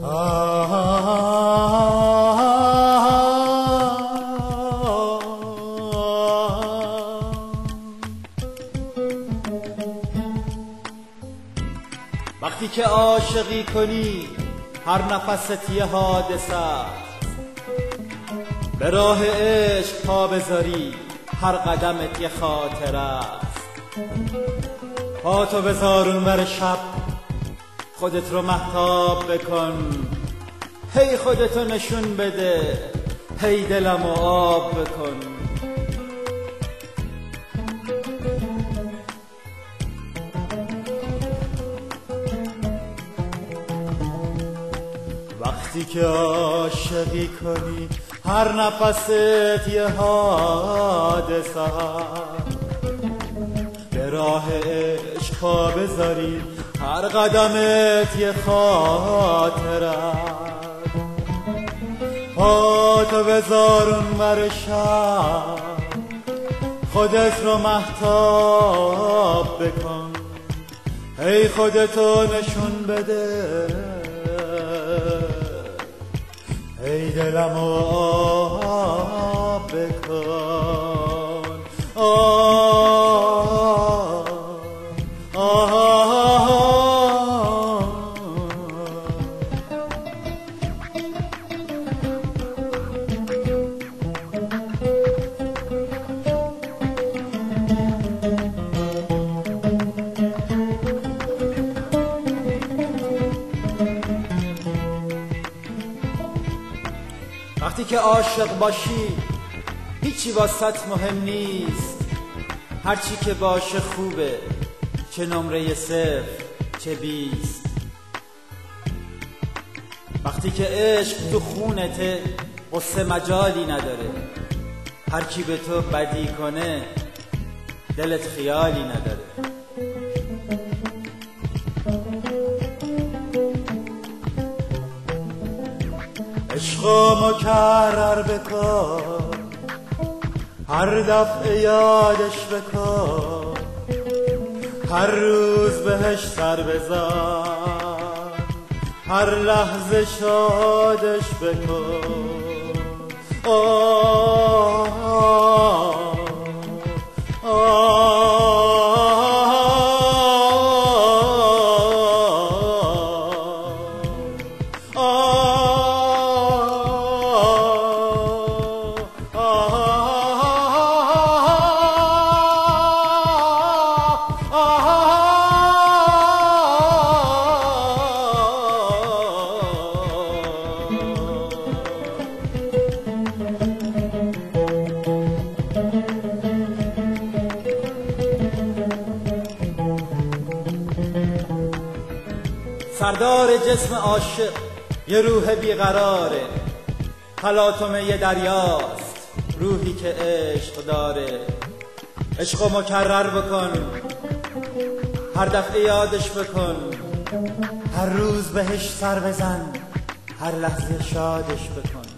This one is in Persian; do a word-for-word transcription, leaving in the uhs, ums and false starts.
وقتی که عاشقی کنی هر نفست یه حادثه است، به راه عشق پا بذاری هر قدمت یه خاطره است. پاتو بذار اونور شب، خودت رو مهتاب بکن، هی خودتو نشون بده، هی دلمو آب بکن. وقتی که عاشقی کنی هر نفست یه حادثه است، به راه عشق پا بذاری هر قدمت یه خاطره است. پاتو بذار اونور شب، خودت رو مهتاب بکن، هی خودتو نشون بده، ای دلمو آب بکن. آه آه آه وقتی که عاشق باشی هیچی واسط مهم نیست، هرچی که باشه خوبه، چه نمره صفر چه بیست. وقتی که عشق تو خونته قصه مجالی نداره، هر کی به تو بدی کنه دلت خیالی نداره. عشقو مکرر بکن، هر دفعه یادش بکن، هر روز بهش سر بزن، هر لحظه شادش بکن. آه آه آه سردار جسم عاشق یه روح بیقراره، تلاطم یه دریاست روحی که عشق داره. عشقو مکرر بکن، هر دفعه یادش بکن، هر روز بهش سر بزن، هر لحظه شادش بکن.